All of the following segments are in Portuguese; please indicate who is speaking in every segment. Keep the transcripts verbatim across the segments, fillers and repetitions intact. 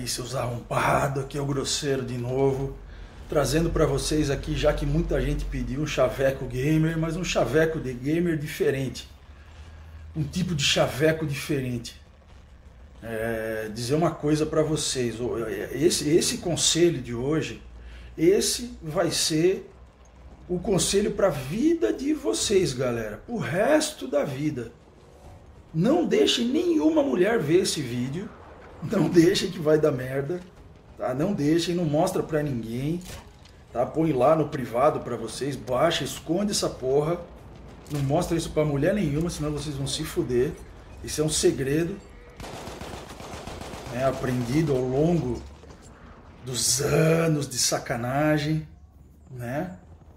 Speaker 1: aí, seus arrombados, aqui é o Grosseiro de novo, trazendo para vocês aqui, já que muita gente pediu um chaveco gamer, mas um chaveco de gamer diferente, um tipo de chaveco diferente. É, dizer uma coisa para vocês, esse, esse conselho de hoje, esse vai ser o conselho para a vida de vocês, galera, o resto da vida. Não deixem nenhuma mulher ver esse vídeo. Não deixem que vai dar merda, tá? Não deixem, não mostra pra ninguém, tá? Põe lá no privado pra vocês, baixa, esconde essa porra. Não mostra isso pra mulher nenhuma, senão vocês vão se fuder. Isso é um segredo, né? Aprendido ao longo dos anos de sacanagem, né?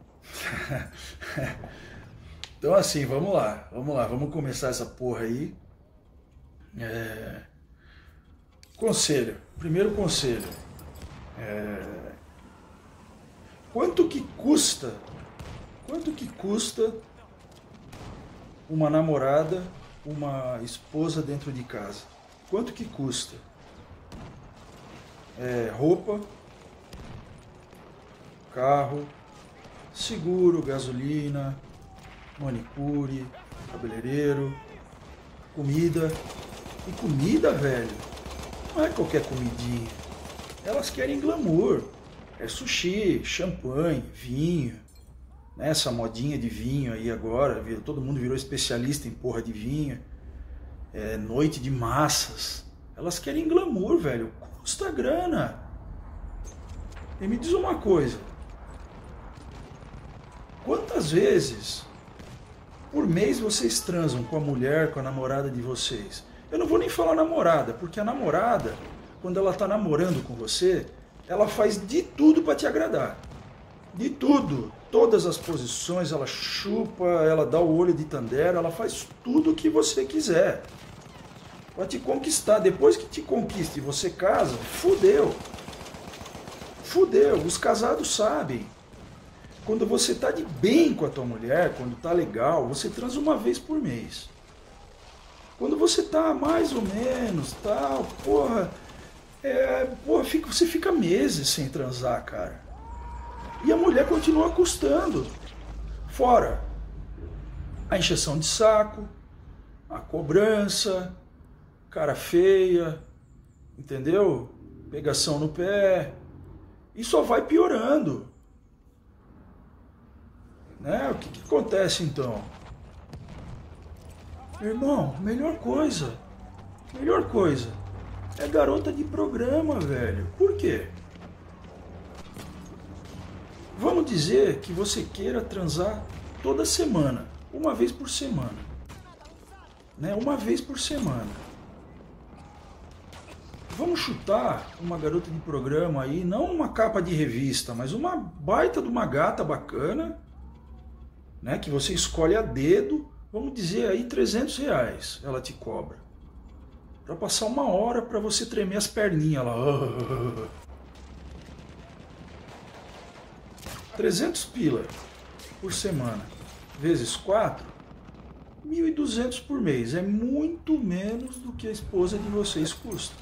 Speaker 1: Então assim, vamos lá, vamos lá, vamos começar essa porra aí. É... Conselho, primeiro conselho, é... quanto que custa, quanto que custa uma namorada, uma esposa dentro de casa? Quanto que custa? É, roupa, carro, seguro, gasolina, manicure, cabeleireiro, comida. E comida, velho, não é qualquer comidinha. Elas querem glamour. É sushi, champanhe, vinho. Né? Essa modinha de vinho aí agora, todo mundo virou especialista em porra de vinho. É, noite de massas. Elas querem glamour, velho. Custa grana. E me diz uma coisa. Quantas vezes por mês vocês transam com a mulher, com a namorada de vocês? Eu não vou nem falar namorada, porque a namorada, quando ela está namorando com você, ela faz de tudo para te agradar. De tudo. Todas as posições, ela chupa, ela dá o olho de tandera, ela faz tudo o que você quiser. Para te conquistar. Depois que te conquista e você casa, fudeu. Fudeu. Os casados sabem. Quando você está de bem com a tua mulher, quando está legal, você transa uma vez por mês. Quando você tá mais ou menos, tal, porra, é, porra fica, você fica meses sem transar, cara. E a mulher continua custando. Fora a encheção de saco, a cobrança, cara feia, entendeu? Pegação no pé. E só vai piorando. Né? O que, que acontece então? Irmão, melhor coisa, melhor coisa, é garota de programa, velho. Por quê? Vamos dizer que você queira transar toda semana, uma vez por semana, né? Uma vez por semana. Vamos chutar uma garota de programa aí, não uma capa de revista, mas uma baita de uma gata bacana, né? Que você escolhe a dedo. Vamos dizer aí trezentos reais ela te cobra. Para passar uma hora para você tremer as perninhas lá. trezentos pila por semana. Vezes quatro. mil e duzentos por mês. É muito menos do que a esposa de vocês custa.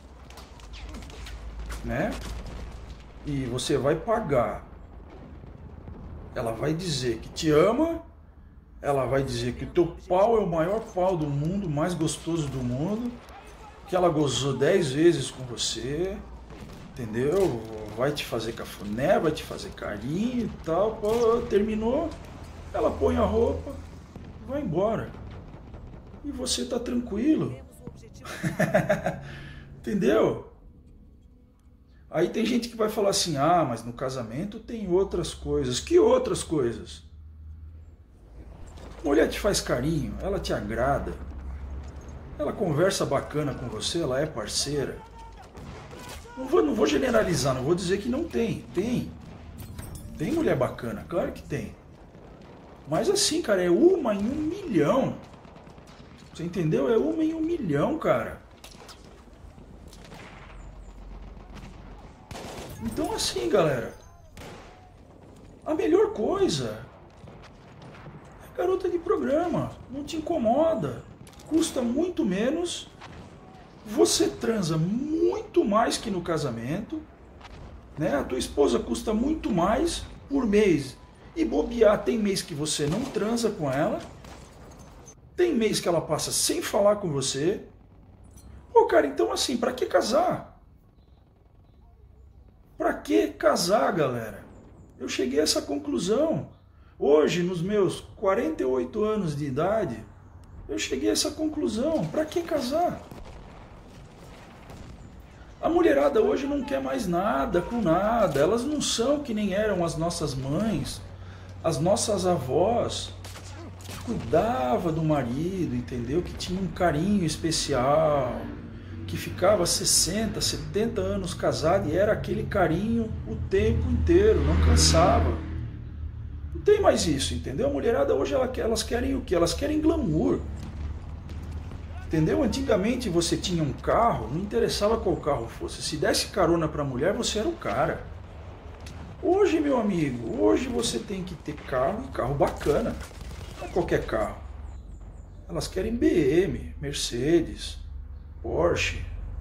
Speaker 1: Né? E você vai pagar. Ela vai dizer que te ama. Ela vai dizer que o teu pau é o maior pau do mundo, o mais gostoso do mundo, que ela gozou dez vezes com você, entendeu? Vai te fazer cafuné, vai te fazer carinho e tal. Pô, terminou, ela põe a roupa, vai embora. E você tá tranquilo. Entendeu? Aí tem gente que vai falar assim, ah, mas no casamento tem outras coisas. Que outras coisas? A mulher te faz carinho, ela te agrada, ela conversa bacana com você, ela é parceira. Não vou, não vou generalizar, não vou dizer que não tem, tem. Tem mulher bacana, claro que tem. Mas assim, cara, é uma em um milhão. Você entendeu? É uma em um milhão, cara. Então assim, galera, a melhor coisa... garota de programa, não te incomoda, custa muito menos você transa muito mais que no casamento, né? A tua esposa custa muito mais por mês. E bobear, tem mês que você não transa com ela, tem mês que ela passa sem falar com você. Pô, cara, então assim, pra que casar? Pra que casar, galera? Eu cheguei a essa conclusão. Hoje, nos meus quarenta e oito anos de idade, eu cheguei a essa conclusão. Pra que casar? A mulherada hoje não quer mais nada com nada. Elas não são que nem eram as nossas mães, as nossas avós, que cuidava do marido, entendeu? Que tinha um carinho especial, que ficava sessenta, setenta anos casado e era aquele carinho o tempo inteiro, não cansava. Não tem mais isso, entendeu? A mulherada hoje elas querem o quê? Elas querem glamour. Entendeu? Antigamente você tinha um carro, não interessava qual carro fosse. Se desse carona para a mulher, você era o cara. Hoje, meu amigo, hoje você tem que ter carro e carro bacana. Não é qualquer carro. Elas querem B M, Mercedes, Porsche.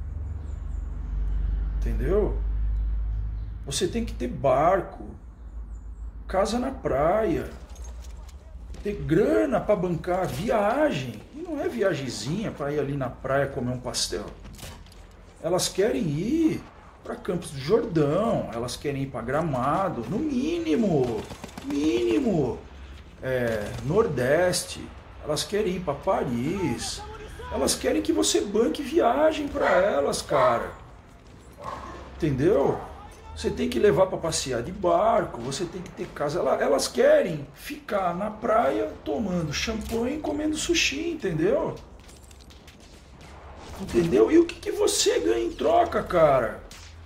Speaker 1: Entendeu? Você tem que ter barco, casa na praia, ter grana para bancar viagem. E não é viagemzinha para ir ali na praia comer um pastel. Elas querem ir para Campos do Jordão, elas querem ir para Gramado, no mínimo, mínimo, é, Nordeste, elas querem ir para Paris, elas querem que você banque viagem para elas, cara. Entendeu? Você tem que levar para passear de barco, você tem que ter casa. Elas querem ficar na praia tomando champanhe e comendo sushi, entendeu? Entendeu? E o que, que você ganha em troca, cara?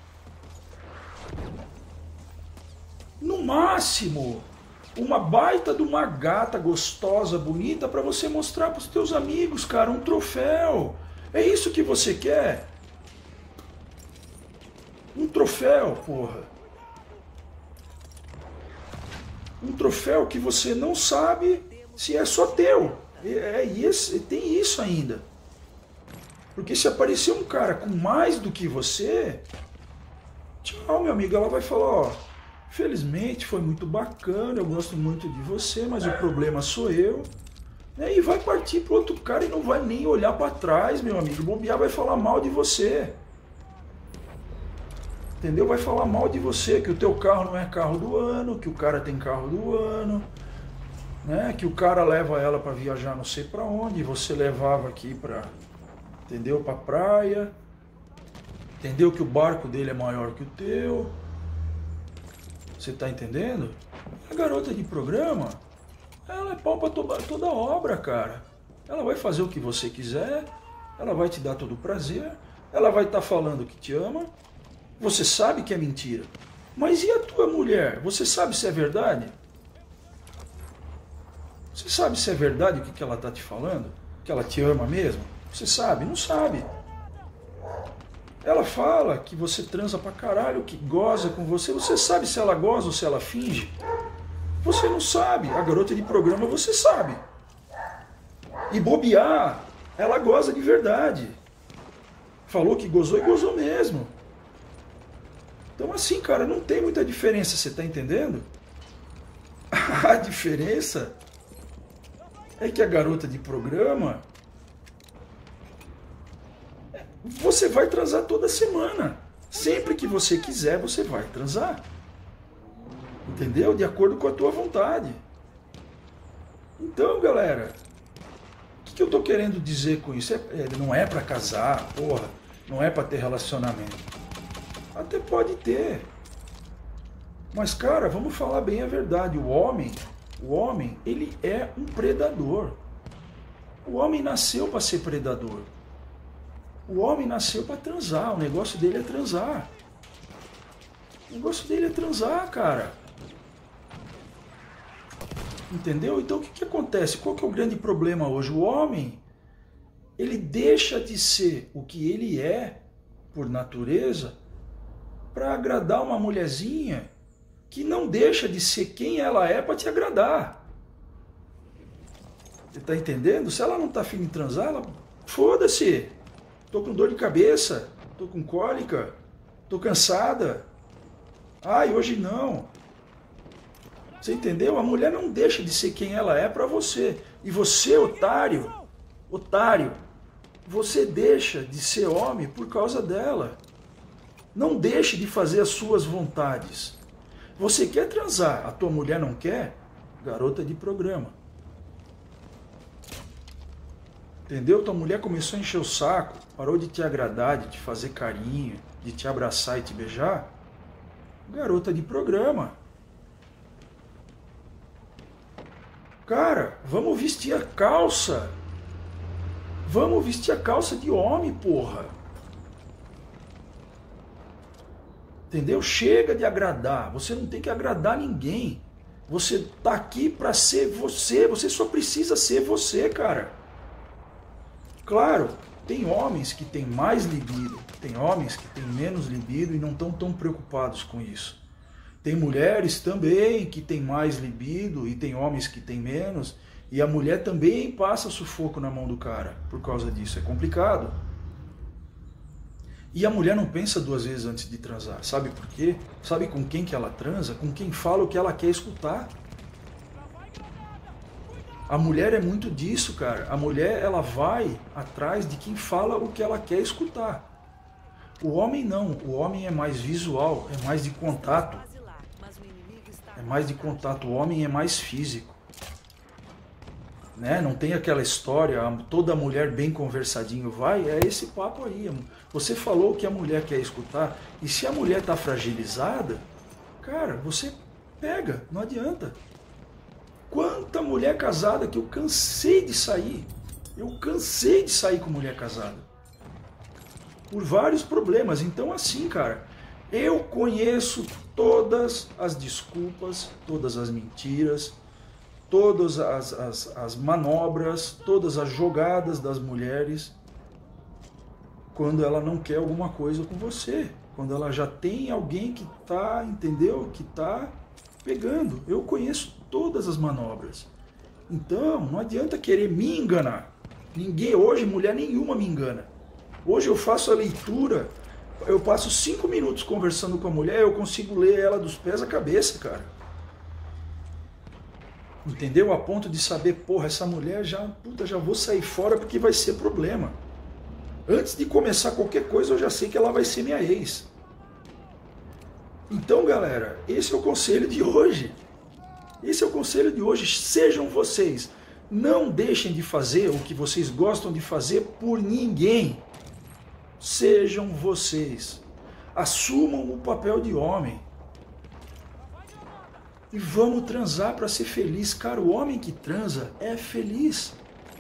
Speaker 1: No máximo, uma baita de uma gata gostosa, bonita, para você mostrar para os teus amigos, cara, um troféu. É isso que você quer? Um troféu, porra. Um troféu que você não sabe se é só teu. É, é isso, tem isso ainda. Porque se aparecer um cara com mais do que você, tchau, meu amigo, ela vai falar, ó, felizmente foi muito bacana, eu gosto muito de você, mas o problema sou eu. E vai partir pro outro cara e não vai nem olhar para trás, meu amigo. Bobear vai falar mal de você. Entendeu? Vai falar mal de você, que o teu carro não é carro do ano, que o cara tem carro do ano, né? Que o cara leva ela para viajar não sei para onde, e você levava aqui para, entendeu? Para praia. Entendeu? Que o barco dele é maior que o teu. Você tá entendendo? A garota de programa, ela é pau para toda, toda obra, cara. Ela vai fazer o que você quiser, ela vai te dar todo o prazer, ela vai estar falando que te ama. Você sabe que é mentira. Mas e a tua mulher? Você sabe se é verdade? Você sabe se é verdade o que ela está te falando? Que ela te ama mesmo? Você sabe? Não sabe. Ela fala que você transa pra caralho, que goza com você. Você sabe se ela goza ou se ela finge? Você não sabe. A garota de programa você sabe. E bobear, ela goza de verdade. Falou que gozou e gozou mesmo. Então assim, cara, não tem muita diferença, você tá entendendo? A diferença é que a garota de programa, você vai transar toda semana. Sempre que você quiser, você vai transar. Entendeu? De acordo com a tua vontade. Então, galera, o que, que eu tô querendo dizer com isso? É, é, não é pra casar, porra. Não é pra ter relacionamento. Até pode ter. Mas, cara, vamos falar bem a verdade. O homem, o homem, ele é um predador. O homem nasceu para ser predador. O homem nasceu para transar. O negócio dele é transar. O negócio dele é transar, cara. Entendeu? Então o que, que acontece? Qual que é o grande problema hoje? O homem, ele deixa de ser o que ele é, por natureza, para agradar uma mulherzinha que não deixa de ser quem ela é para te agradar. Você tá entendendo? Se ela não tá afim de transar, ela... foda-se. tô com dor de cabeça, tô com cólica, tô cansada. Ai, hoje não. Você entendeu? A mulher não deixa de ser quem ela é para você. E você, otário, otário, você deixa de ser homem por causa dela. Não deixe de fazer as suas vontades. Você quer transar, a tua mulher não quer? Garota de programa. Entendeu? Tua mulher começou a encher o saco, parou de te agradar, de te fazer carinho, de te abraçar e te beijar? Garota de programa. Cara, vamos vestir a calça. Vamos vestir a calça de homem, porra. Entendeu? Chega de agradar. Você não tem que agradar ninguém. Você tá aqui para ser você. Você só precisa ser você, cara. Claro, tem homens que têm mais libido. Tem homens que têm menos libido e não estão tão preocupados com isso. Tem mulheres também que têm mais libido e tem homens que têm menos. E a mulher também passa sufoco na mão do cara por causa disso. É complicado. E a mulher não pensa duas vezes antes de transar. Sabe por quê? Sabe com quem que ela transa? Com quem fala o que ela quer escutar. A mulher é muito disso, cara. A mulher, ela vai atrás de quem fala o que ela quer escutar. O homem não. O homem é mais visual, é mais de contato. É mais de contato. O homem é mais físico. Né? Não tem aquela história, toda mulher bem conversadinho vai, é esse papo aí. Você falou o que a mulher quer escutar, e se a mulher está fragilizada, cara, você pega, não adianta. Quanta mulher casada que eu cansei de sair, eu cansei de sair com mulher casada, por vários problemas. Então assim, cara, eu conheço todas as desculpas, todas as mentiras, todas as, as, as manobras, todas as jogadas das mulheres quando ela não quer alguma coisa com você, quando ela já tem alguém que tá, entendeu? Que tá pegando. Eu conheço todas as manobras. Então, não adianta querer me enganar. Ninguém, hoje, mulher nenhuma me engana. Hoje eu faço a leitura, eu passo cinco minutos conversando com a mulher, eu consigo ler ela dos pés à cabeça, cara. Entendeu? A ponto de saber, porra, essa mulher já, puta, já vou sair fora porque vai ser problema. Antes de começar qualquer coisa, eu já sei que ela vai ser minha ex. Então, galera, esse é o conselho de hoje. Esse é o conselho de hoje. Sejam vocês. Não deixem de fazer o que vocês gostam de fazer por ninguém. Sejam vocês. Assumam o papel de homem. E vamos transar para ser feliz. Cara, o homem que transa é feliz.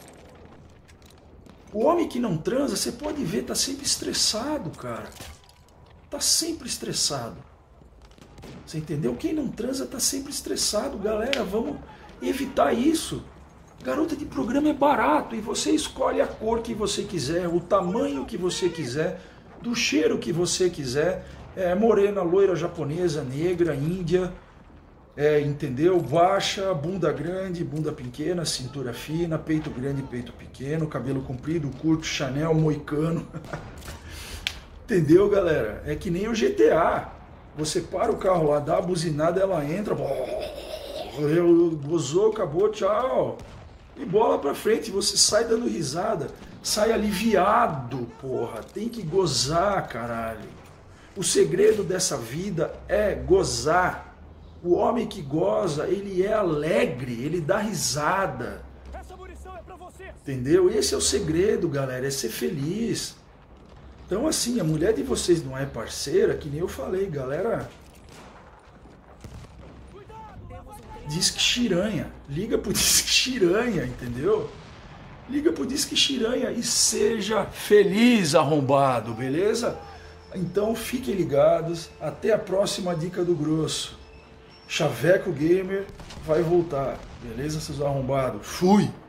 Speaker 1: O homem que não transa, você pode ver, tá sempre estressado, cara. Tá sempre estressado. Você entendeu? Quem não transa tá sempre estressado. Galera, vamos evitar isso. Garota de programa é barato e você escolhe a cor que você quiser, o tamanho que você quiser, do cheiro que você quiser. É, morena, loira, japonesa, negra, índia. É, entendeu? Baixa, bunda grande, bunda pequena, cintura fina, peito grande, peito pequeno, cabelo comprido, curto, Chanel, moicano. Entendeu, galera? É que nem o G T A. Você para o carro lá, dá a buzinada, ela entra, gozou, acabou, tchau. E bola pra frente, você sai dando risada, sai aliviado, porra. Tem que gozar, caralho. O segredo dessa vida é gozar. O homem que goza, ele é alegre, ele dá risada. Essa munição é pra você. Entendeu? Esse é o segredo, galera, é ser feliz. Então assim, a mulher de vocês não é parceira, que nem eu falei, galera. Disque Xiranha. Liga pro Disque Xiranha, entendeu? Liga pro Disque Xiranha e seja feliz, arrombado, beleza? Então fiquem ligados. Até a próxima Dica do Grosso. Chaveco Gamer vai voltar, beleza, seus arrombados? Fui!